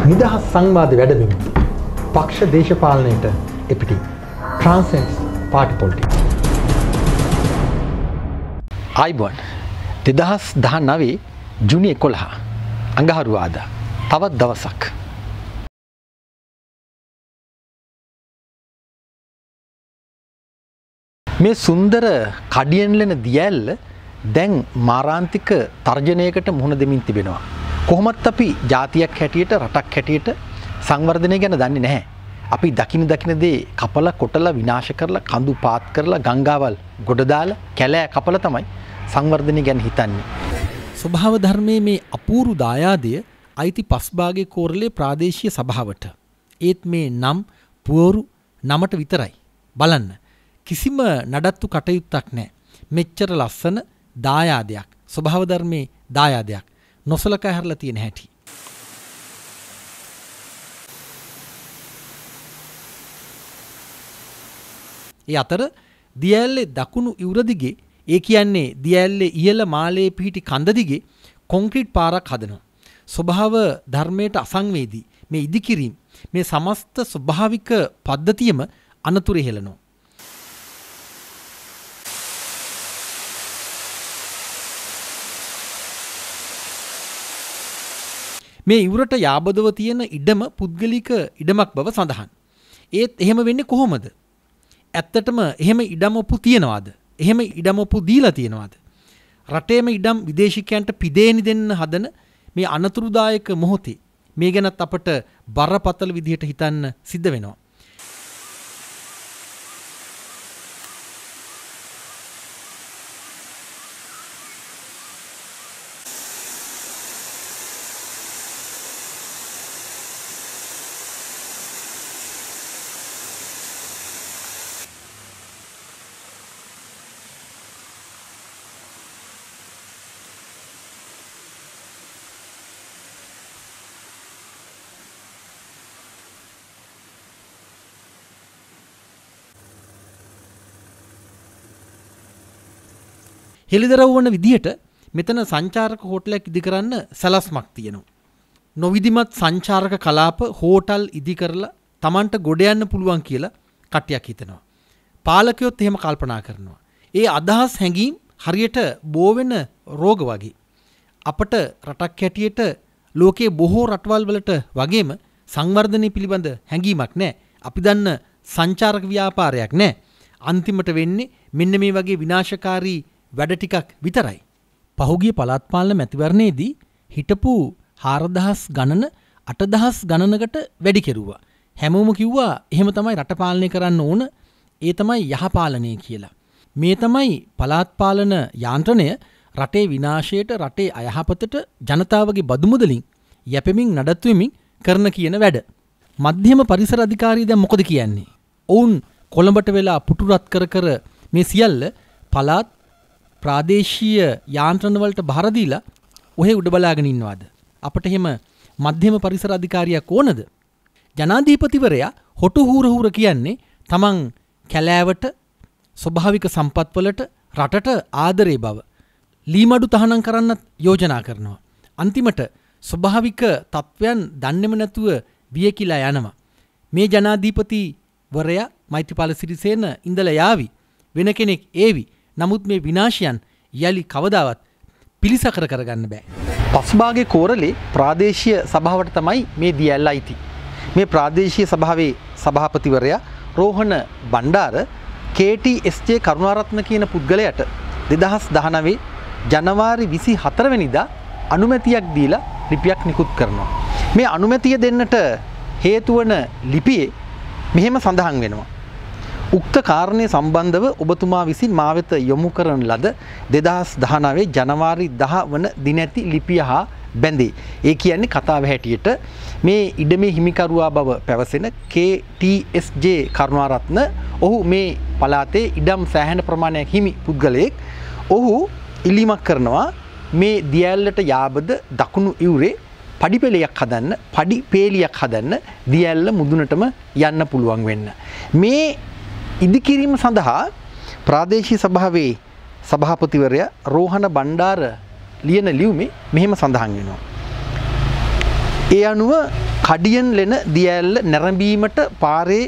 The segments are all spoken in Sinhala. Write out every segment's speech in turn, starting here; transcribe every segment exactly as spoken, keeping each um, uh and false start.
නිදහස් සංවාද වැඩබිම පක්ෂ දේශපාලනයට එපිටි transcends party politics. ආයිබෝන් දෙදහස් දහනවය ජුනි එකොළහ අඟහරුවාදා තවත් දවසක්. මේ සුන්දර කඩියන් ලෙන දියැල්ල දැන් මාරාන්තික තර්ජනයකට මුහුණ දෙමින් තිබෙනවා. කොහොමත් අපි ජාතියක් හැටියට රටක් හැටියට සංවර්ධනය ගැන දන්නේ නැහැ. අපි දකින දකින දේ කපලා කොටලා විනාශ කරලා කඳු පාත් කරලා ගංගාවල් ගොඩ දාලා කැලෑ කපලා තමයි සංවර්ධනය ගැන හිතන්නේ. ස්වභාව ධර්මයේ මේ අපූර්ව දායාදය අයිති පස් භාගයේ කෝරළේ ප්‍රාදේශීය සභාවට. ඒත් මේ නම් පුවරු නමට විතරයි. බලන්න. කිසිම නඩත්තු කටයුත්තක් නැහැ. මෙච්චර ලස්සන දායාදයක් ස්වභාව ධර්මයේ දායාදයක් නොසලකා හැරලා තියෙන හැටි. ඒ අතර දියැලේ දකුණු ඉවුර දිගේ ඒ කියන්නේ දියැලේ ඉහළ මාලයේ පිහිටි කඳ දිගේ කොන්ක්‍රීට් පාරක් හදනවා. ස්වභාව ධර්මයට අසංවේදී මේ ඉදිකිරීම මේ සමස්ත ස්වභාවික පද්ධතියම අනතුරේ හෙළනවා. මේ ඉවුරට යාබදව තියෙන ඉඩම පුද්ගලික ඉඩමක් බව සඳහන්. ඒත් එහෙම වෙන්නේ කොහොමද? ඇත්තටම එහෙම ඉඩම් ඔප්පු තියනවාද? එහෙම ඉඩම් ඔප්පු දීලා තියනවාද? රටේම ඉඩම් විදේශිකයන්ට පිදේනි දෙන්න හදන මේ අනතුරුදායක මොහොතේ මේ ගැනත් අපට බරපතල විදිහට හිතන්න සිද්ධ වෙනවා. හෙළිදරව් වන විදිහට මෙතන සංචාරක හෝටලයක් ඉදි කරන්න සැලැස්මක් තියෙනවා. නොවිධිමත් සංචාරක කලාප හෝටල් ඉදි කරලා Tamanට ගොඩ යන්න පුළුවන් කියලා කට්ටියක් හිතනවා. පාලකයොත් එහෙම කල්පනා කරනවා. ඒ අදහස් හැඟීම් හරියට බෝ වෙන රෝග වගේ. අපට රටක් හැටියට ලෝකයේ බොහෝ රටවල් වලට වගේම සංවර්ධනය පිළිබඳ හැඟීමක් නැහැ. අපි දන්න සංචාරක ව්‍යාපාරයක් නැහැ. අන්තිමට වෙන්නේ මෙන්න මේ වගේ විනාශකාරී වැඩ ටිකක් විතරයි. පහුගිය පළාත් පාලන මැතිවරණයේදී හිටපු හාරදහස් ගණන අටදහස් ගණනකට වැඩි කෙරුවා. හැමෝම කිව්වා එහෙම තමයි රට පාලනය කරන්න ඕන. ඒ තමයි යහපාලනය කියලා. මේ තමයි පළාත් පාලන යාන්ත්‍රණය රටේ විනාශයට රටේ අයහපතට ජනතාවගේ බදු මුදලින් යැපෙමින් නඩත්තු වෙමින් කරන කියන වැඩ. මධ්‍යම පරිසර අධිකාරිය දැන් මොකද කියන්නේ? ඔවුන් කොළඹට වෙලා පුටුරත් කර කර මේ සියල්ල පළාත් ප්‍රාදේශීය යාන්ත්‍රණ වලට බහර දීලා ඔහෙ උඩ බලාගෙන ඉන්නවාද? අපිට එහෙම මධ්‍යම පරිසර අධිකාරියක් ඕනද? ජනාධිපතිවරයා හොටු හූර හූර කියන්නේ තමන් කැලෑවට ස්වභාවික සම්පත් වලට රටට ආදරේ බව ලීමඩු තහනම් කරන්නත් යෝජනා කරනවා. අන්තිමට ස්වභාවික තත්වයන් දන්නේම නැතුව වියකිලා යනවා. මේ ජනාධිපතිවරයා මෛත්‍රීපාල සිරිසේන ඉඳලා යාවි වෙන කෙනෙක් ඒවි. නමුත් මේ විනාශයන් යලි කවදාවත් පිළිසකර කරගන්න බෑ. පස්භාගයේ කෝරළේ ප්‍රාදේශීය සභාවට තමයි මේ දියැල්ල අයිති. මේ ප්‍රාදේශීය සභාවේ සභාපතිවරයා Rohana Bandara K T S J Karunaratne කියන පුද්ගලයාට දෙදහස් දහනවය ජනවාරි විසි හතර වෙනිදා අනුමැතියක් දීලා ලිපියක් නිකුත් කරනවා. මේ අනුමැතිය දෙන්නට හේතු වන ලිපියේ මෙහෙම සඳහන් වෙනවා. උක්ත කාරණය සම්බන්ධව ඔබතුමා විසින් මා වෙත යොමු කරන ලද දෙදහස් දහනවය ජනවාරි දහ වන දින ඇති ලිපිය හා බැඳේ. ඒ කියන්නේ කතාව හැටියට මේ ඉඩමේ හිමිකරුවා බව පැවසෙන K T S J Karunaratne ඔහු මේ පළාතේ ඉඩම් සෑහෙන ප්‍රමාණයක් හිමි පුද්ගලයෙක්. ඔහු ඉල්ලීමක් කරනවා මේ දියැලට යාබද දකුණු ඉවුරේ පඩිපෙළියක් හදන්න, පඩිපේලියක් හදන්න දියැල්ල මුදුනටම යන්න පුළුවන් වෙන්න. මේ ඉදිකිරීම සඳහා ප්‍රාදේශීය සභාවේ සභාපතිවරයා රෝහණ බණ්ඩාර ලියන ලියුමේ මෙහෙම සඳහන් වෙනවා. ඒ අනුව කඩියන් ලෙන දියඇල්ල නැරඹීමට පාරේ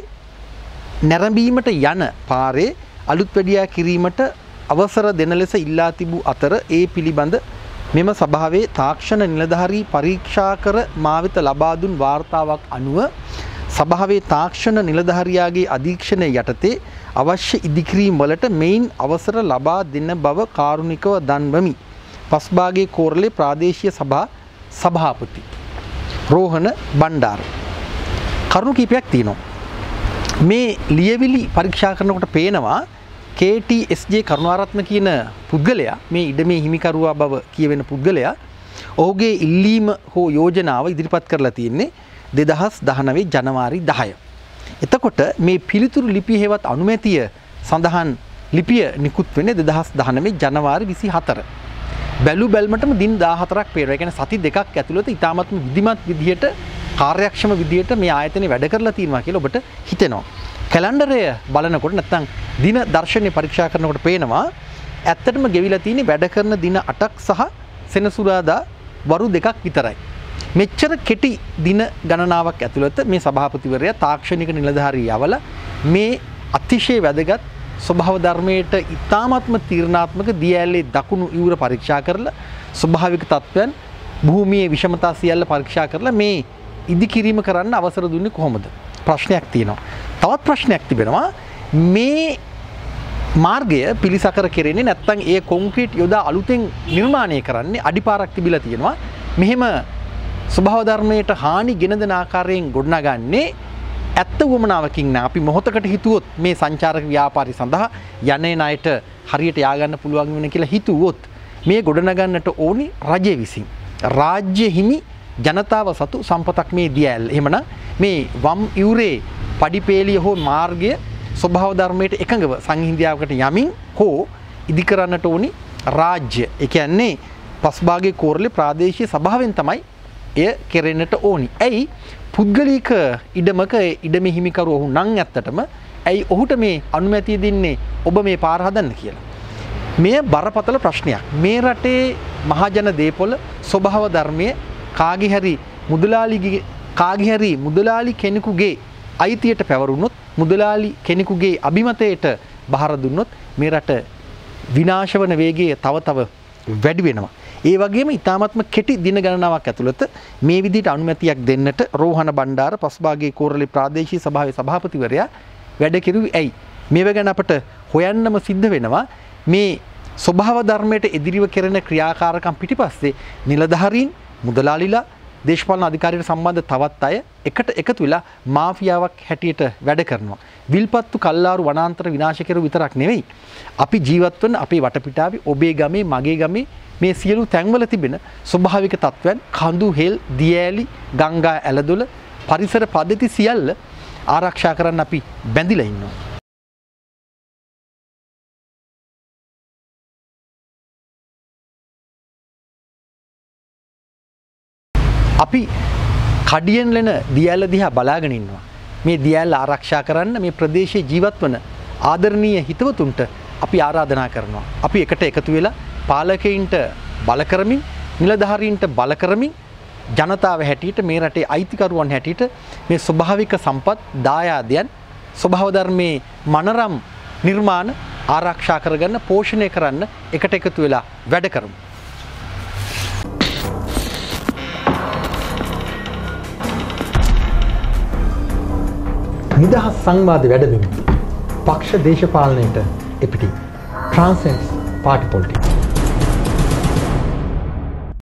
නැරඹීමට යන පාරේ අලුත් වැඩියා කිරීමට අවසර දෙන ලෙස ඉල්ලා තිබූ අතර ඒ පිළිබඳ මෙම සභාවේ තාක්ෂණ නිලධාරී පරීක්ෂා කර මා වෙත ලබා දුන් වාර්තාවක් අනුව සභාවේ තාක්ෂණ නිලධාරියාගේ අධීක්ෂණය යටතේ අවශ්‍ය ඉදිකිරීම් වලට මෙයින් අවසර ලබා දෙන බව කාරුණිකව දන්වමි. පස්භාගයේ කෝරළේ ප්‍රාදේශීය සභා සභාපති රෝහණ බණ්ඩාර. කරුණු කීපයක් තියෙනවා. මේ ලියවිලි පරීක්ෂා කරනකොට පේනවා K T S J Karunaratne කියන පුද්ගලයා මේ ඉඩමේ හිමිකරුවා බව කියවෙන පුද්ගලයා ඔහුගේ ඉල්ලීම හෝ යෝජනාව ඉදිරිපත් කරලා තියෙන්නේ දෙදහස් දහනවය ජනවාරි දහය. එතකොට මේ පිළිතුරු ලිපිය හෙවත් අනුමැතිය සඳහන් ලිපිය නිකුත් වෙන්නේ දෙදහස් දහනවය ජනවාරි විසිහතර. බැලු බැල්මටම දින දාහතරක් පෙර. ඒ කියන්නේ සති දෙකක් ඇතුළත ඉතාමත්ම විධිමත් විදියට කාර්යක්ෂම විදියට මේ ආයතනය වැඩ කරලා තියෙනවා කියලා ඔබට හිතෙනවා. කැලෙන්ඩරය බලනකොට නැත්නම් දින දර්ශනය පරීක්ෂා කරනකොට පේනවා ඇත්තටම ගෙවිලා තියෙන්නේ වැඩ කරන දින අටක් සහ සෙනසුරාදා වරු දෙකක් විතරයි. මෙච්චර කෙටි දින ගණනාවක් ඇතුළත මේ සභාපතිවරයා තාක්ෂණික නිලධාරී යවල මේ අතිශය වැදගත් ස්වභාව ධර්මයට ඉතාමත්ම තීරණාත්මක දියඇල්ලේ දකුණු ඉවුර පරීක්ෂා කරලා ස්වභාවික තත්ත්වයන් භූමියේ විෂමතා සියල්ල පරීක්ෂා කරලා මේ ඉදිකිරීම කරන්න අවසර දුන්නේ කොහොමද? ප්‍රශ්නයක් තියෙනවා. තවත් ප්‍රශ්නයක් තිබෙනවා. මේ මාර්ගය පිළිසකර කෙරෙන්නේ නැත්නම් ඒ කොන්ක්‍රීට් යොදා අලුතෙන් නිර්මාණය කරන්නේ අඩිපාරක් තිබිලා තියෙනවා. මෙහෙම ස්වභාව ධර්මයට හානි ගෙන දෙන ආකාරයෙන් ගොඩනගන්නේ ඇත්ත වමනාවකින් නා අපි මොහොතකට හිතුවොත් මේ සංචාරක ව්‍යාපාරي සඳහා යන්නේ ණයට හරියට යා ගන්න පුළුවන් වෙන කියලා හිතුවොත් මේ ගොඩනගන්නට ඕනි රජය විසින්. රාජ්‍ය හිමි ජනතාව සතු සම්පතක් මේ දියඇල්ල. එහෙමනම් මේ වම් ඉවුරේ පඩිපේලිය හෝ මාර්ගය ස්වභාව ධර්මයට එකඟව සංහිඳියාවකට යමින් හෝ ඉදි කරන්නට ඕනි රාජ්‍ය. ඒ කියන්නේ පස්භාගයේ කෝරළේ ප්‍රාදේශීය සභාවෙන් තමයි එය කෙරෙන්නට ඕනි. ඇයි පුද්ගලික ඉඩමක ඉඩමේ හිමිකරු ඔහු නම් ඇත්තටම ඇයි ඔහුට මේ අනුමැතිය දෙන්නේ ඔබ මේ පාර හදන්න කියලා? මෙය බරපතල ප්‍රශ්නයක්. මේ රටේ මහජන දේපොළ ස්වභාව ධර්මයේ කාගේ හරි මුදලාලිගේ කාගේ හරි මුදලාලි කෙනෙකුගේ අයිතියට පැවරුනොත් මුදලාලි කෙනෙකුගේ අභිමතයට බහර දුන්නොත් මේ රට විනාශ වන වේගය තව තව වැඩි වෙනවා. ඒ වගේම ඊ타මත්ම කෙටි දින ගණනාවක් ඇතුළත මේ විදිහට අනුමැතියක් දෙන්නට රෝහණ බණ්ඩාර පස්භාගයේ කෝරළේ ප්‍රාදේශීය සභාවේ සභාපතිවරයා වැඩ කෙරුවේ ඇයි? මේව ගැන අපට හොයන්නම සිද්ධ වෙනවා. මේ ස්වභාව ධර්මයට එදිරිව කෙරෙන ක්‍රියාකාරකම් පිටිපස්සේ නිලධාරීන් මුදලාලිලා දේශපාලන අධිකාරියට සම්බන්ධ තවත් අය එකට එකතු වෙලා මාෆියාවක් හැටියට වැඩ කරනවා. විල්පත්තු කල්ලාරු වනාන්තර විනාශ කෙරුව විතරක් නෙවෙයි. අපි ජීවත් වන අපේ වටපිටාවේ ඔබේ ගමේ මගේ ගමේ මේ සියලු තැන්වල තිබෙන ස්වභාවික තත්ත්වයන් කඳු හෙල් දියඇලි ගංගා ඇලදොල පරිසර පද්ධති සියල්ල ආරක්ෂා කරන්න අපි බැඳිලා ඉන්නවා. අපි කඩියන් ලෙන දියඇල්ල දිහා බලාගෙන ඉන්නවා. මේ දියඇල්ල ආරක්ෂා කරන්න මේ ප්‍රදේශයේ ජීවත් වන ආදරණීය හිතවතුන්ට අපි ආරාධනා කරනවා. අපි එකට එකතු වෙලා පාලකයින්ට බල කරමින් නිලධාරීන්ට බල කරමින් ජනතාව හැටියට මේ රටේ අයිතිකරුවන් හැටියට මේ ස්වභාවික සම්පත් දායාදයන් ස්වභාව ධර්මයේ මනරම් නිර්මාණ ආරක්ෂා කරගන්න පෝෂණය කරන්න එකට එකතු වෙලා වැඩ කරමු. නිදහස් සංවාද වැඩබිම පක්ෂ දේශපාලනයට එපිටින් Transcends Party Politics.